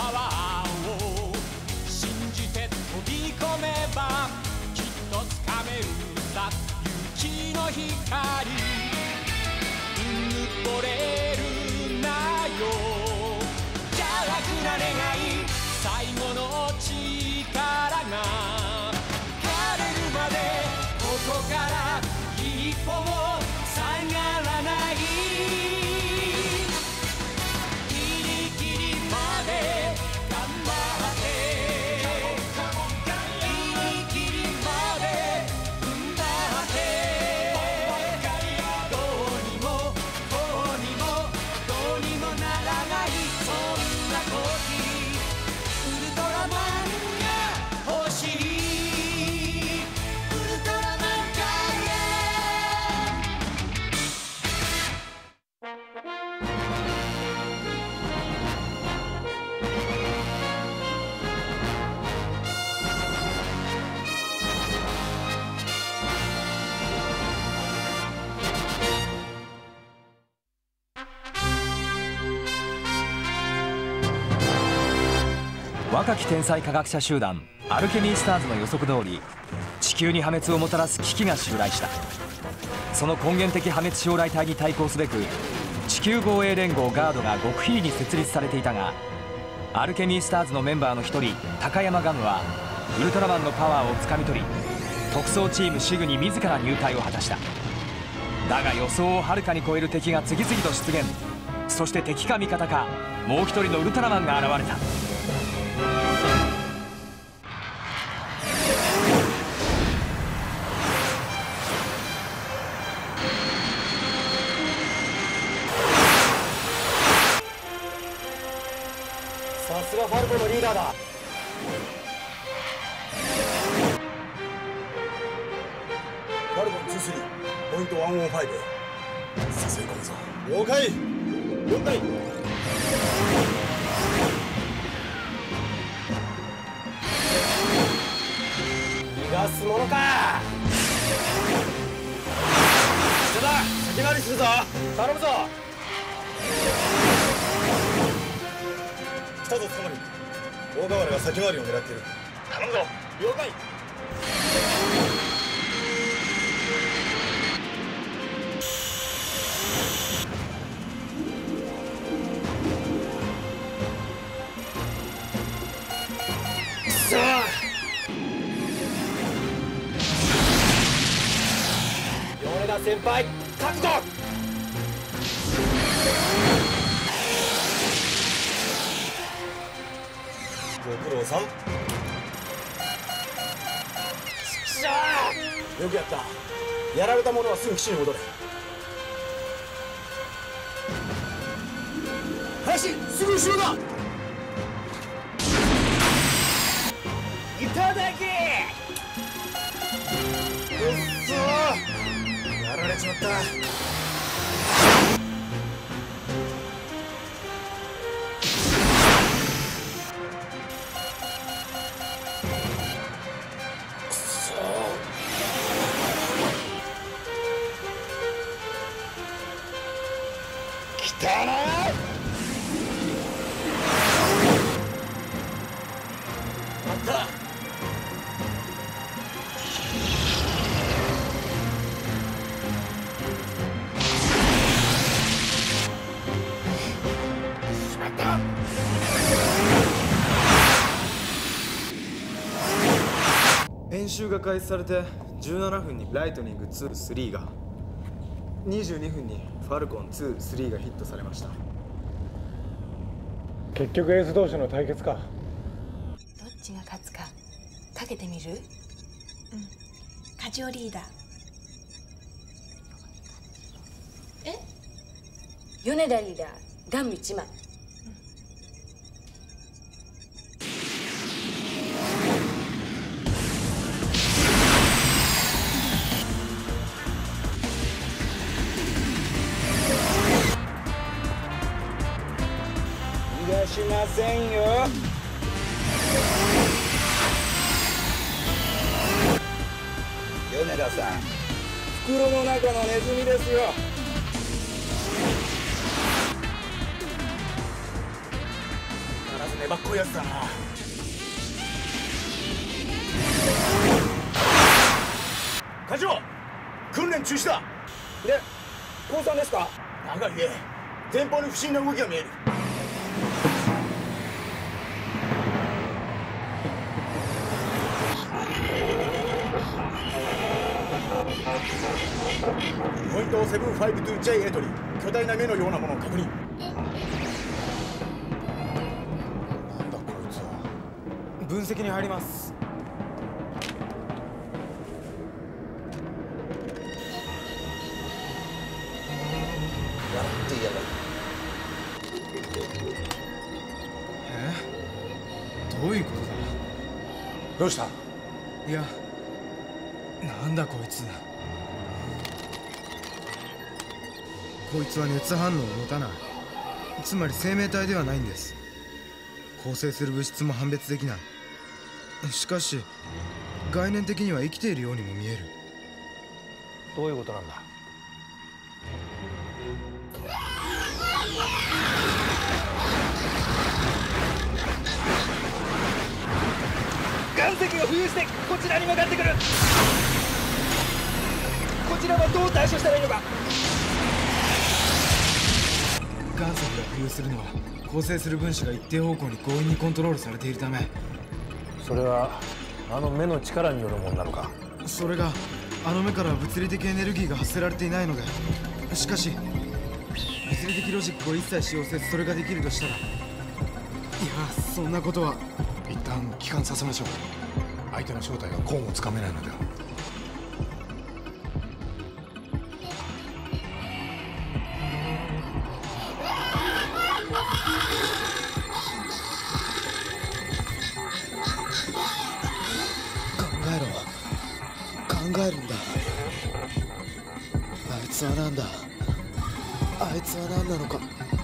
ワーを信じて飛び込めばきっとつかめるさ勇気の光うぬぼれるなよ邪悪な願い最後の力が枯れるまでここから一歩も下がらないギリギリまで頑張ってギリギリまで踏ん張ってどうにもこうにもどうにもならないそんな時ウルトラマンが欲しいウルトラマン若き天才科学者集団アルケミースターズの予測通り地球に破滅をもたらす危機が襲来した。その根源的破滅将来体に対抗すべく地球防衛連合ガードが極秘裏に設立されていたが、アルケミースターズのメンバーの一人高山ガムはウルトラマンのパワーをつかみ取り特捜チームシグに自ら入隊を果たした。だが予想をはるかに超える敵が次々と出現。そして敵か味方かもう一人のウルトラマンが現れた。 さすがファルコのリーダーだ。ファルコン23ポイント115させ込むぞ。了解。了解。逃がすものか。人だ、先回りするぞ。頼むぞ。来たぞ、捕まり。大河原が先回りを狙っている。頼むぞ。了解。くそー。米田先輩、覚悟。ご苦労さん。しゃー。よくやった。やられた者はすぐ基地に戻れ。林、すぐ後ろだ。いただき。うっそー。やられちまった。来たな。あった。しまった。 演習が開始されて17分にライトニング2、3が、22分にファルコン2、3がヒットされました。 結局エース同士の対決か。 どっちが勝つかかけてみる？うん。カジオリーダー。え？米田リーダー、ガン1枚。 逃がしませんよ。米田さん、袋の中のネズミですよ。必ず粘っこいやつだな。課長、訓練中止だ。 で、降参ですか？ 長いえ、前方に不審な動きが見える。ポイント 752J8 に巨大な目のようなものを確認。なんだこいつは。 分析に入ります。 やってやがる。 どういうことだ？ どうした？ いや、なんだこいつ。こいつは熱反応を持たない。つまり生命体ではないんです。構成する物質も判別できない。しかし概念的には生きているようにも見える。 どういうことなんだ？ 岩石が浮遊してこちらに向かってくる。こちらはどう対処したらいいのか。 岩石が浮遊するのは構成する分子が一定方向に強引にコントロールされているため。 それはあの目の力によるものなのか？ それがあの目からは物理的エネルギーが発せられていないので。しかし物理的ロジックを一切使用せずそれができるとしたら、いや、そんなことは。 一旦帰還させましょう。相手の正体がコーンをつかめないのでは。 考えるんだ。あいつはなんだ。あいつは何なのか。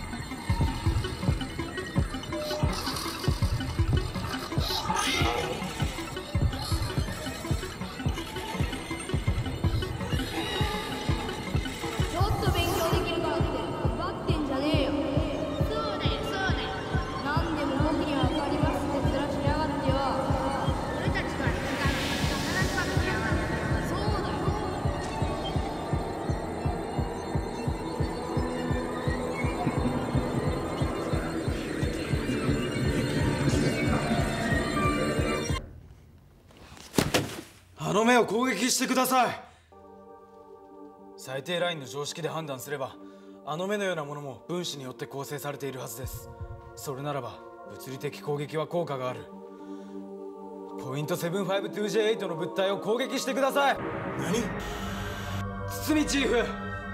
ちょっと勉強できるからって奪ってんじゃねえよ。そうだよそうだよ。何でも僕には分かりますって面しやがってよ。俺たちとは違う。必ず分かってやがる。そうだよ。 あの目を攻撃してください。最低ラインの常識で判断すればあの目のようなものも分子によって構成されているはずです。それならば物理的攻撃は効果がある。ポイント 752J8 の物体を攻撃してください。 何？ 堤チーフ。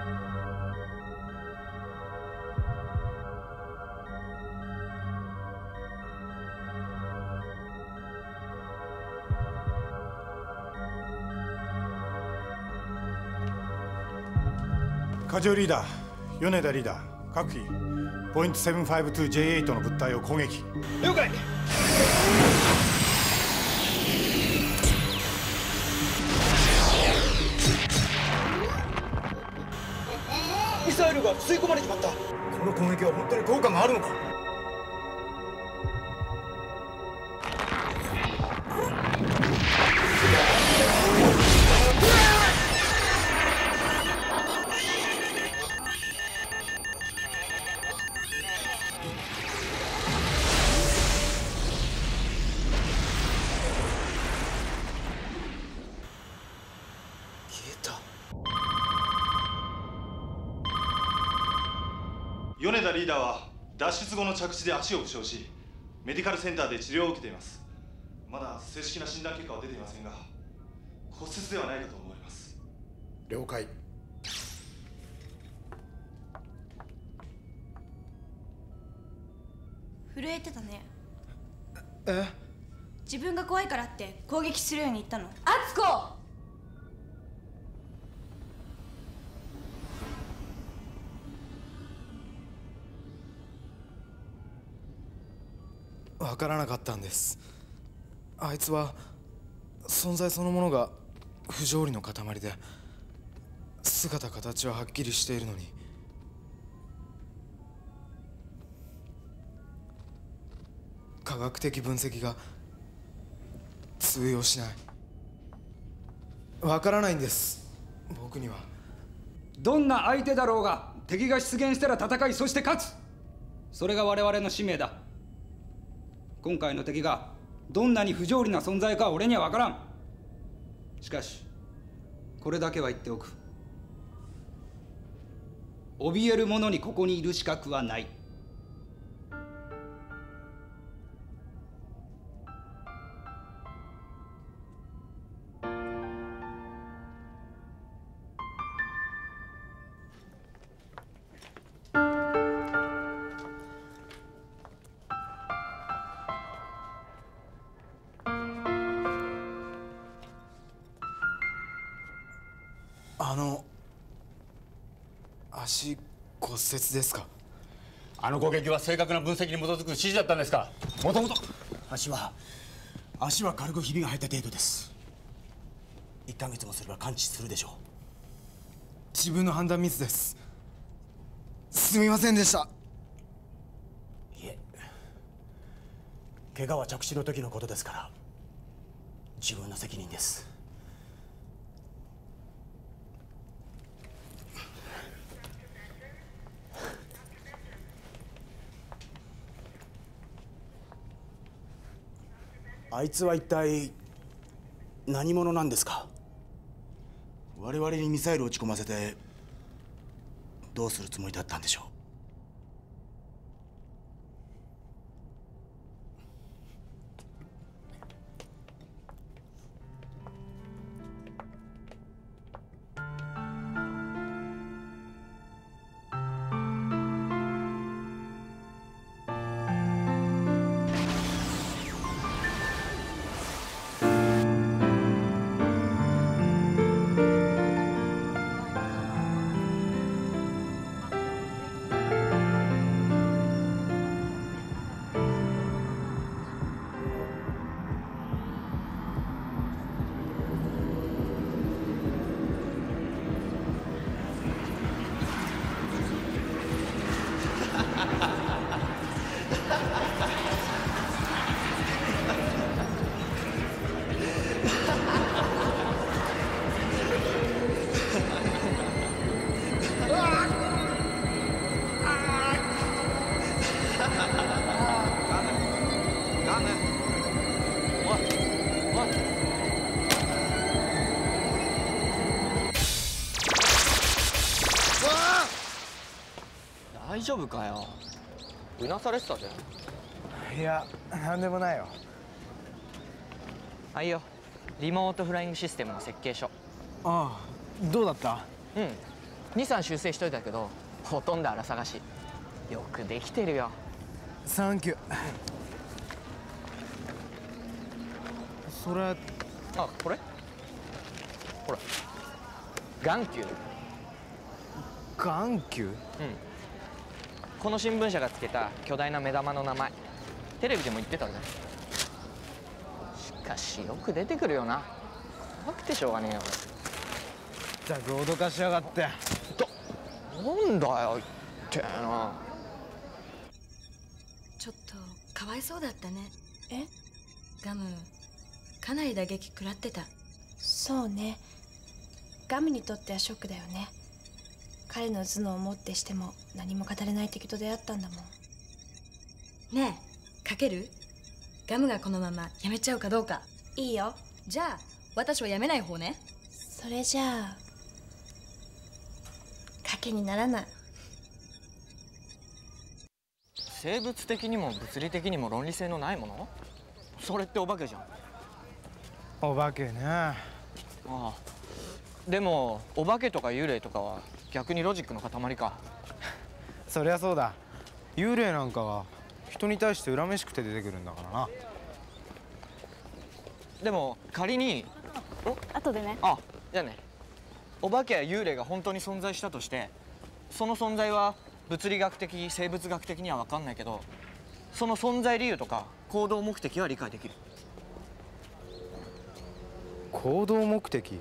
課長リーダー、米田リーダー、各機ポイント 752J8 の物体を攻撃。 了解。ミサイルが吸い込まれちまった。 この攻撃は本当に効果があるのか？ 米田リーダーは脱出後の着地で足を負傷し、メディカルセンターで治療を受けています。まだ正式な診断結果は出ていませんが、骨折ではないかと思われます。 了解。 震えてたね。 え？ 自分が怖いからって攻撃するように言ったの？ 敦子。 分からなかったんです。あいつは存在そのものが不条理の塊で、姿形ははっきりしているのに、 科学的分析が通用しない。わからないんです、僕には。 どんな相手だろうが敵が出現したら戦い、そして勝つ。それが我々の使命だ。今回の敵がどんなに不条理な存在かは俺には分からん。しかしこれだけは言っておく。怯える者にここにいる資格はない。 足骨折ですか？ あの攻撃は正確な分析に基づく指示だったんですか？もともと足は軽くひびが入った程度です。1ヶ月もすれば完治するでしょう。 自分の判断ミスです。すみませんでした。 いえ、怪我は着地の時のことですから自分の責任です。あいつは一体何者なんですか？我々にミサイルを撃ち込ませてどうするつもりだったんでしょう？ 大丈夫かよ。うなされてたじゃん。 いや、なんでもないよ。 あ、いいよ。リモートフライングシステムの設計書。 ああ、どうだった？ うん、2、3修正しといたけどほとんど荒探し。よくできてるよ。 サンキュー。それ、 あ、これほら、眼球。 眼球？うん。 この新聞社がつけた巨大な目玉の名前。テレビでも言ってたじゃん。しかしよく出てくるよな。怖くてしょうがねえよ。 ったく脅かしやがって。 なんだよ言ってな。 ちょっとかわいそうだったね。ガムかなり打撃食らってた。そうね、ガムにとってはショックだよね。彼の頭脳をもってしても何も語れない敵と出会ったんだもん。ねえ、かける？ガムがこのままやめちゃうかどうか。いいよ。じゃあ私はやめない方ね。それじゃあ賭けにならない。 生物的にも物理的にも論理性のないもの？それってお化けじゃん。 お化けね。ああ、でもお化けとか幽霊とかは逆にロジックの塊か。 そりゃそうだ。幽霊なんかは人に対して恨めしくて出てくるんだからな。 でも仮に後でね。 あ、じゃあね。お化けや幽霊が本当に存在したとして、その存在は物理学的生物学的には分かんないけど、その存在理由とか行動目的は理解できる。 行動目的？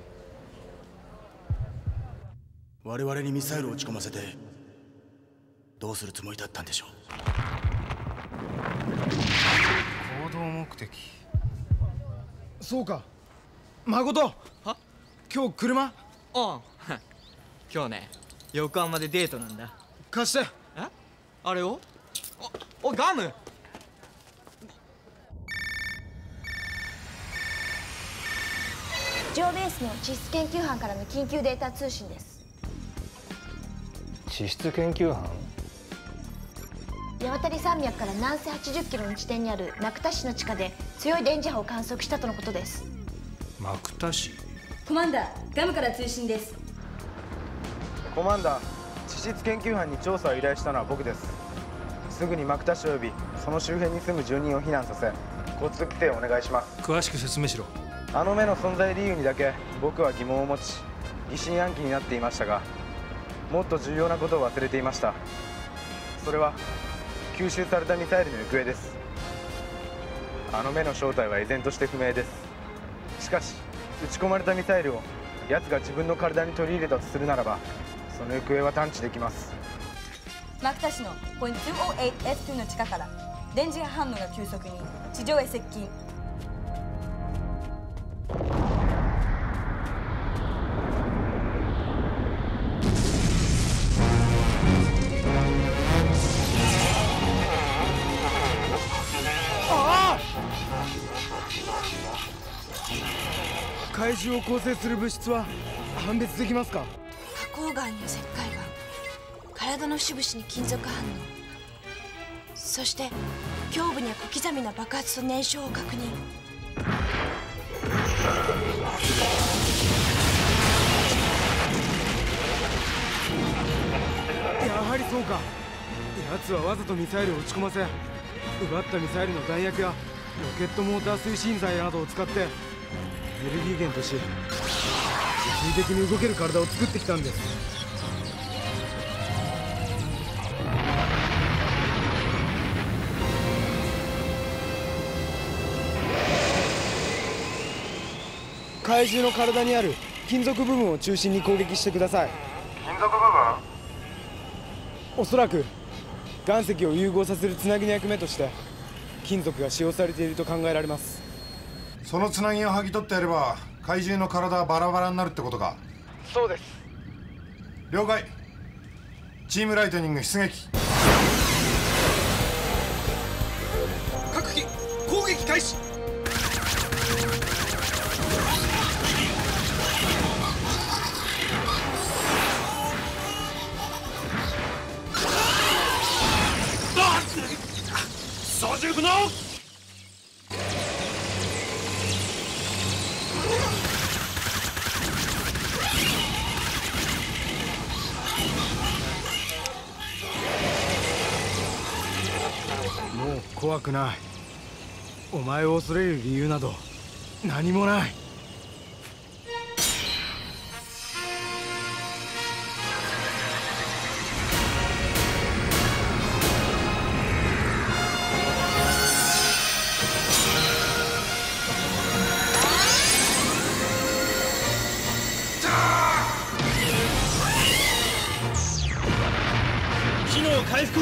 我々にミサイルを撃ち込ませてどうするつもりだったんでしょう？ 目的。そうか、誠。 は？ 今日車？ うん今日ね、横浜でデートなんだ。 貸して。 え？あれを？おいガム。 ジョーベースの地質研究班からの緊急データ通信です。 地質研究班？ 八幡山脈から南西80キロの地点にあるマクタ市の地下で強い電磁波を観測したとのことです。 マクタ市？ コマンダー、ガムから通信です。 コマンダー、地質研究班に調査を依頼したのは僕です。すぐにマクタ市及びその周辺に住む住人を避難させ、交通規制をお願いします。 詳しく説明しろ。 あの目の存在理由にだけ僕は疑問を持ち、疑心暗鬼になっていましたが、もっと重要なことを忘れていました。それは吸収されたミサイルの行方です。あの目の正体は依然として不明です。しかし撃ち込まれたミサイルを奴が自分の体に取り入れたとするならば、その行方は探知できます。 マクタ市のポイント 208S2 の地下から電磁波反応が急速に地上へ接近。 怪獣を構成する物質は判別できますか？ 花崗岩に石灰岩、体の節々に金属反応、そして胸部には小刻みな爆発と燃焼を確認。 やはりそうか。奴はわざとミサイルを撃ち込ませ、奪ったミサイルの弾薬やロケットモーター推進剤などを使ってエネルギー源とし、物理的に動ける体を作ってきたんです。怪獣の体にある金属部分を中心に攻撃してください。 金属部分？ おそらく岩石を融合させるつなぎの役目として金属が使用されていると考えられます。 そのつなぎを剥ぎ取ってやれば怪獣の体はバラバラになるってことか？ そうです。 了解。チームライトニング出撃。 各機攻撃開始。 操縦不能。 もう怖くない。お前を恐れる理由など何もない。 機能回復。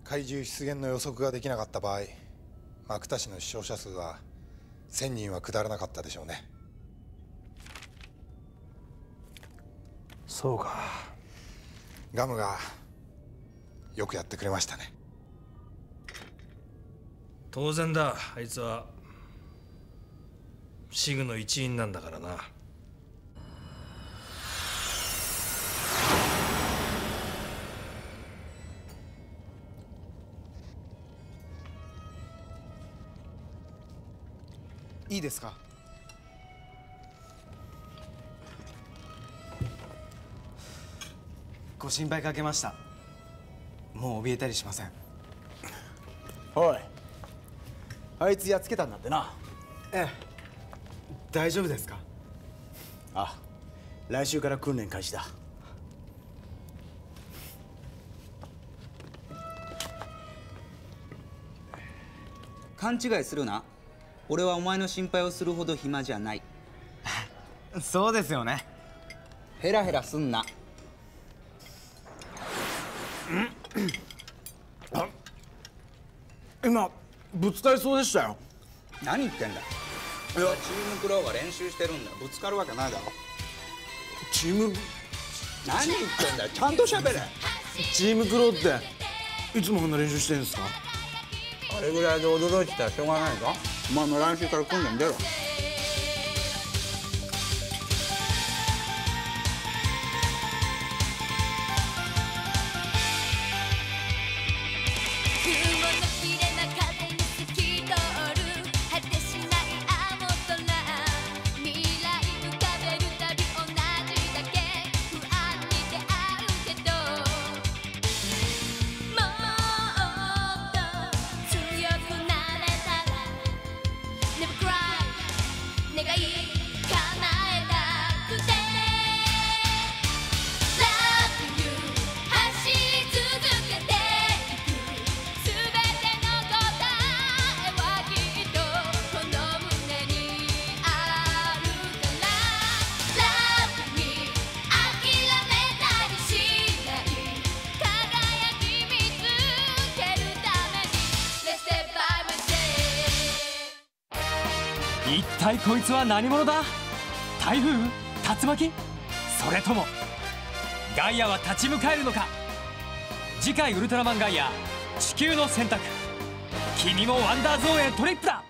怪獣出現の予測ができなかった場合、マクタ氏の死傷者数は1000人は下らなかったでしょうね。 そうか。 ガムがよくやってくれましたね。 当然だ、あいつはシグの一員なんだからな。 いいですか？ ご心配かけました。もう怯えたりしません。 おい、あいつやっつけたんだってな。 ええ、大丈夫ですか？ あ、来週から訓練開始だ。 勘違いするな。俺はお前の心配をするほど暇じゃない。 そうですよね。 ヘラヘラすんな。 あ、今ぶつかりそうでしたよ。 何言ってんだ。いや、チームクローが練習してるんだ。ぶつかるわけないだろ。 チーム、 何言ってんだよ。ちゃんと喋れ。 チームクローっていつもこんな練習してるんですか？ あれぐらいで驚いてたらしょうがないぞ。お前も来週から訓練出ろ。 一体こいつは何者だ？台風？竜巻？それともガイアは立ち向かえるのか？次回ウルトラマンガイア地球の選択。君もワンダーゾーンへトリップだ。